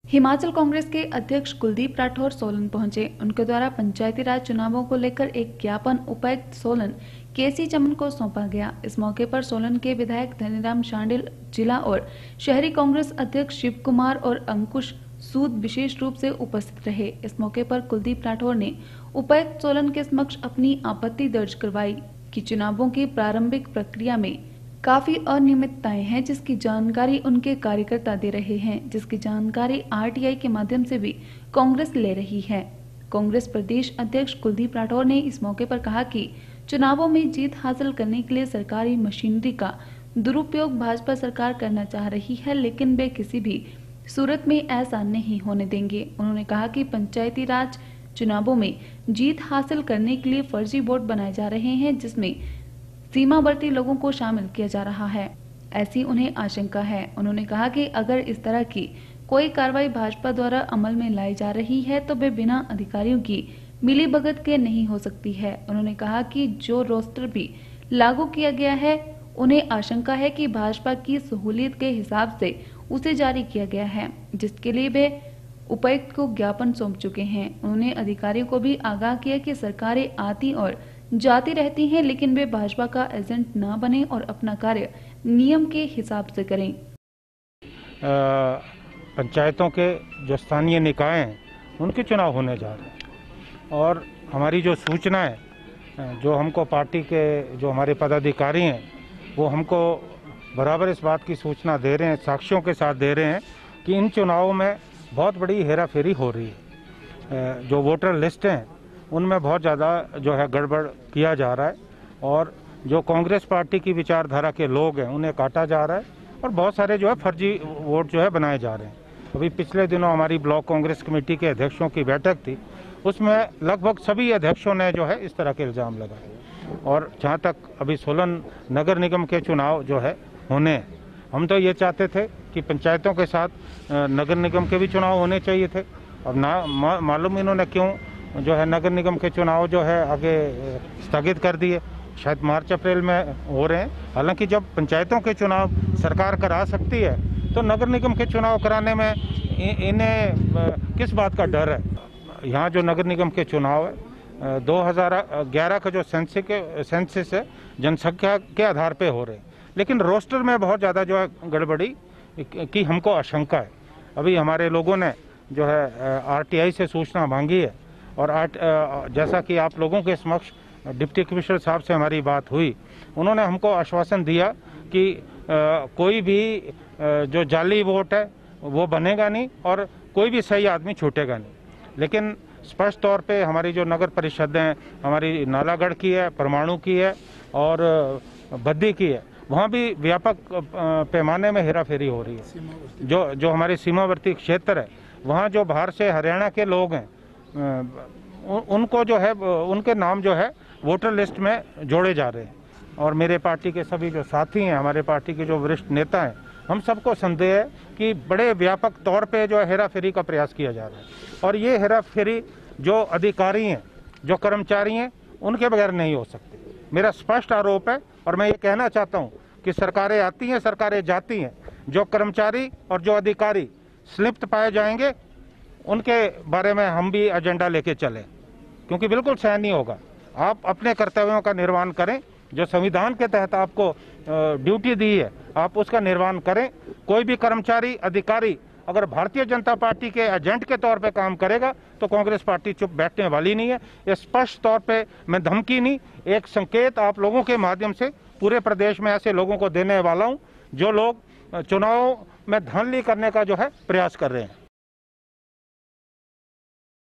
हिमाचल कांग्रेस के अध्यक्ष कुलदीप राठौर सोलन पहुंचे। उनके द्वारा पंचायती राज चुनावों को लेकर एक ज्ञापन उपायुक्त सोलन केसी चमन को सौंपा गया। इस मौके पर सोलन के विधायक धनीराम शांडिल, जिला और शहरी कांग्रेस अध्यक्ष शिव कुमार और अंकुश सूद विशेष रूप से उपस्थित रहे। इस मौके पर कुलदीप राठौर ने उपायुक्त सोलन के समक्ष अपनी आपत्ति दर्ज करवाई कि चुनावों की प्रारंभिक प्रक्रिया में काफी अनियमितताएं हैं, जिसकी जानकारी उनके कार्यकर्ता दे रहे हैं, जिसकी जानकारी आरटीआई के माध्यम से भी कांग्रेस ले रही है। कांग्रेस प्रदेश अध्यक्ष कुलदीप राठौर ने इस मौके पर कहा कि चुनावों में जीत हासिल करने के लिए सरकारी मशीनरी का दुरुपयोग भाजपा सरकार करना चाह रही है, लेकिन वे किसी भी सूरत में ऐसा नहीं होने देंगे। उन्होंने कहा कि पंचायती राज चुनावों में जीत हासिल करने के लिए फर्जी वोट बनाए जा रहे हैं, जिसमें सीमावर्ती लोगों को शामिल किया जा रहा है, ऐसी उन्हें आशंका है। उन्होंने कहा कि अगर इस तरह की कोई कार्रवाई भाजपा द्वारा अमल में लाई जा रही है तो वे बिना अधिकारियों की मिलीभगत के नहीं हो सकती है। उन्होंने कहा कि जो रोस्टर भी लागू किया गया है, उन्हें आशंका है कि भाजपा की सहूलियत के हिसाब से उसे जारी किया गया है, जिसके लिए वे उपायुक्त को ज्ञापन सौंप चुके हैं। उन्होंने अधिकारियों को भी आगाह किया कि सरकारें आती और जाती रहती हैं, लेकिन वे भाजपा का एजेंट ना बने और अपना कार्य नियम के हिसाब से करें। पंचायतों के जो स्थानीय निकाय हैं उनके चुनाव होने जा रहे हैं और हमारी जो सूचना है, जो हमको पार्टी के जो हमारे पदाधिकारी हैं वो हमको बराबर इस बात की सूचना दे रहे हैं, साक्ष्यों के साथ दे रहे हैं कि इन चुनावों में बहुत बड़ी हेराफेरी हो रही है। जो वोटर लिस्ट हैं उनमें बहुत ज़्यादा जो है गड़बड़ किया जा रहा है और जो कांग्रेस पार्टी की विचारधारा के लोग हैं उन्हें काटा जा रहा है और बहुत सारे जो है फर्जी वोट जो है बनाए जा रहे हैं। अभी पिछले दिनों हमारी ब्लॉक कांग्रेस कमेटी के अध्यक्षों की बैठक थी, उसमें लगभग सभी अध्यक्षों ने जो है इस तरह के इल्ज़ाम लगाए। और जहाँ तक अभी सोलन नगर निगम के चुनाव जो है होने हैं, हम तो ये चाहते थे कि पंचायतों के साथ नगर निगम के भी चुनाव होने चाहिए थे। अब ना मालूम इन्होंने क्यों जो है नगर निगम के चुनाव जो है आगे स्थगित कर दिए, शायद मार्च अप्रैल में हो रहे हैं। हालांकि जब पंचायतों के चुनाव सरकार करा सकती है तो नगर निगम के चुनाव कराने में इन्हें किस बात का डर है। यहाँ जो नगर निगम के चुनाव है 2011 का जो सेंसस है जनसंख्या के आधार पे हो रहे हैं, लेकिन रोस्टर में बहुत ज़्यादा जो है गड़बड़ी की हमको आशंका है। अभी हमारे लोगों ने जो है आरटीआई से सूचना मांगी है और जैसा कि आप लोगों के समक्ष डिप्टी कमिश्नर साहब से हमारी बात हुई, उन्होंने हमको आश्वासन दिया कि कोई भी जो जाली वोट है वो बनेगा नहीं और कोई भी सही आदमी छूटेगा नहीं। लेकिन स्पष्ट तौर पे हमारी जो नगर परिषदें हमारी नालागढ़ की है, परमाणु की है और बद्दी की है, वहाँ भी व्यापक पैमाने में हेराफेरी हो रही है। जो हमारे सीमावर्ती क्षेत्र है वहाँ जो बाहर से हरियाणा के लोग हैं उनको जो है उनके नाम जो है वोटर लिस्ट में जोड़े जा रहे हैं। और मेरे पार्टी के सभी जो साथी हैं, हमारे पार्टी के जो वरिष्ठ नेता हैं, हम सबको संदेह है कि बड़े व्यापक तौर पे जो है हेराफेरी का प्रयास किया जा रहा है और ये हेराफेरी जो अधिकारी हैं, जो कर्मचारी हैं, उनके बगैर नहीं हो सकती। मेरा स्पष्ट आरोप है और मैं ये कहना चाहता हूँ कि सरकारें आती हैं, सरकारें जाती हैं, जो कर्मचारी और जो अधिकारी स्लिप्त पाए जाएंगे उनके बारे में हम भी एजेंडा लेके चलें, क्योंकि बिल्कुल सहन नहीं होगा। आप अपने कर्तव्यों का निर्वहन करें, जो संविधान के तहत आपको ड्यूटी दी है आप उसका निर्वहन करें। कोई भी कर्मचारी अधिकारी अगर भारतीय जनता पार्टी के एजेंट के तौर पे काम करेगा तो कांग्रेस पार्टी चुप बैठने वाली नहीं है। ये स्पष्ट तौर पे मैं धमकी नहीं, एक संकेत आप लोगों के माध्यम से पूरे प्रदेश में ऐसे लोगों को देने वाला हूँ जो लोग चुनाव में धांधली करने का जो है प्रयास कर रहे हैं।